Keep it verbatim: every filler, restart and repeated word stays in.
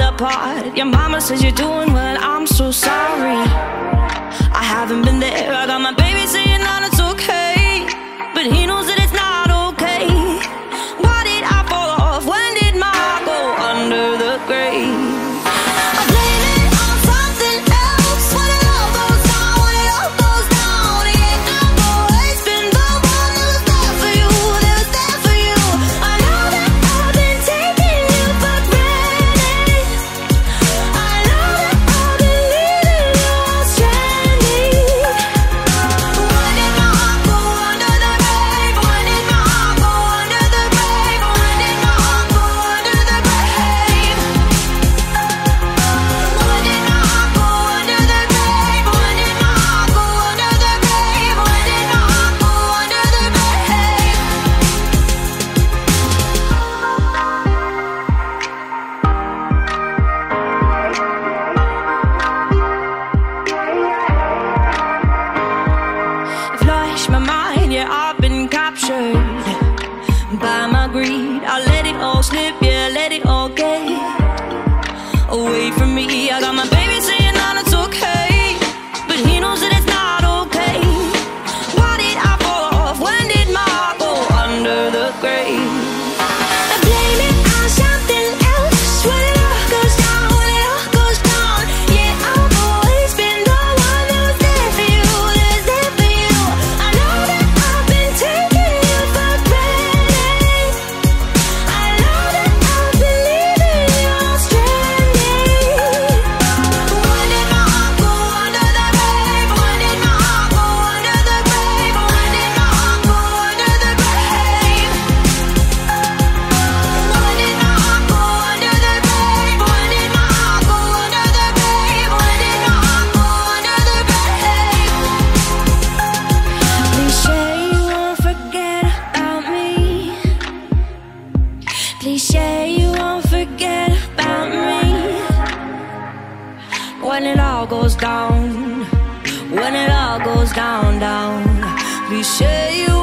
apart. Your mama says you're doing well, I'm so sorry. I haven't been there. I got my baby saying that it's okay, but he knows that it's not okay. Why did I fall off? When did my heart go under the grave? I blame it on something else. When it all goes down, when it all goes down, yeah, I've always been the one that was there for you, that was there for you. I know that I've been taking you for granted. I know that I've been leaving you all stranded. When did my heart go under the grave? When did my heart go under the grave? When did my heart go under the grave? When did my heart go under the grave? When did my heart go under the grave? When did my heart go under the grave? I've lost my mind, yeah, I've been captured by my greed. I let it all slip, yeah, let it all get away from me. I got my baby saying that it's okay, but he knows that it's not okay. Why did I fall off? When did my heart go under the grave? I blame it on something else. When it all goes down, when it all goes down, yeah, I've always been the one that was there for you, that was there for you. I know that I've been taking you for granted. I know that I've been leaving you all stranded. When did my heart go under the grave? When did my heart go under the grave? When did my heart go under the grave? When did my heart go under the grave? When did my heart go under the grave? When did my heart go under the grave? Please say you won't forget about me. Please say you won't forget about me. When it all goes down, when it all goes down, down. Please say you